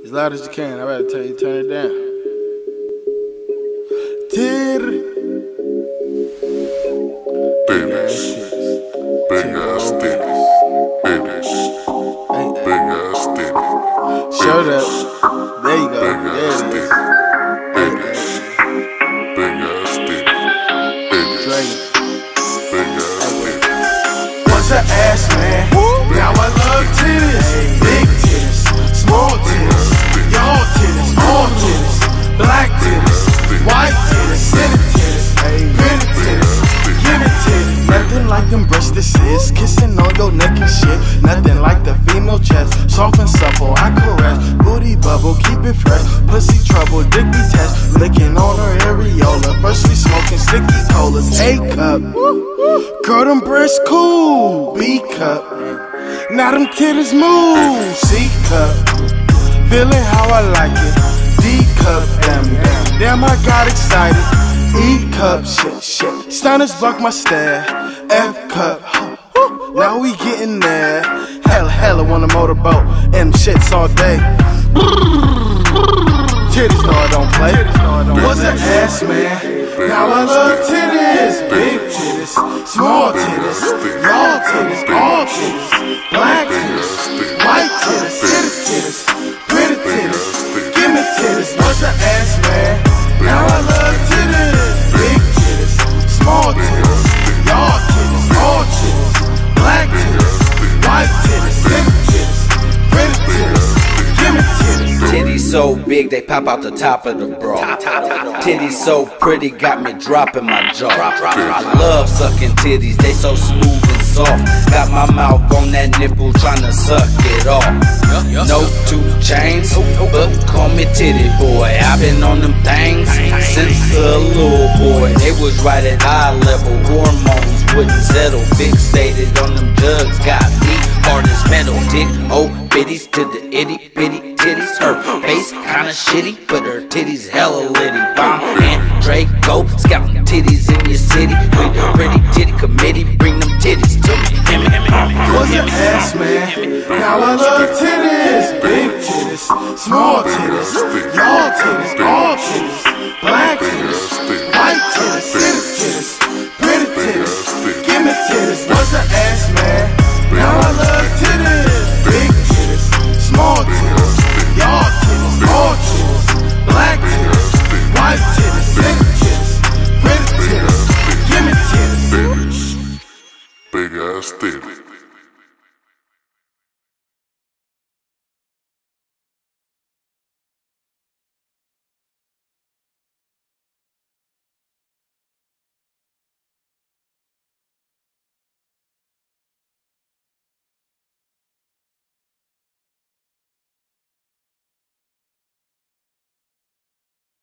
As loud as you can. I better tell you, turn it down. Titty. Big ass titties. Big ass titties. Show that. There you go. Big ass There it is. Big ass titties. Dragon. Big ass titties. Once an ass man, now I love titties. Big titties, small titties, y'all titties, all titties, black titties, white titties, center titties, pretty titties, give it titties. Nothing like them breastises, kissing on your neck and shit. Nothing like the female chest, soft and supple, I caress. Booty bubble, keep it fresh. Pussy trouble, dick detached, licking on her areola. First we smoking sticky colas, A cup. Girl, them breasts cool, B cup. Now them titties move, C cup. Feeling how I like it, D cup. Damn, I got excited. E cup, shit. Stunners buck my stare. F cup. Now we getting there. Hella on the motorboat, and them shits all day. Titties, no, I don't play. Was an ass man, now I love titties. Big titties, small titties, y'all titties, all titties, black titties, white titties, city titties, pretty titties, give me titties. Was an ass man, now I love titties. Big titties, small titties, y'all titties, all titties, black titties, white titties, city titties, pretty titties, give me titties. Titties so big they pop out the top of the bra. Titties so pretty got me dropping my jaw. I love sucking titties, they so smooth and soft. Got my mouth on that nipple tryna suck it off. No 2 Chainz, but call me titty boy. I been on them things since a little boy. They was right at eye level, hormones wouldn't settle. Fixated on them drugs, got me hard as metal. Dick, oh bitties to the itty bitty titties. Her face kinda shitty, but her titties hella litty. Bomb and Draco, scouting titties in your city. With the pretty titty committee, bring them titties to me. Was an ass man, now I love titties. Big titties, small titties, y'all titties, all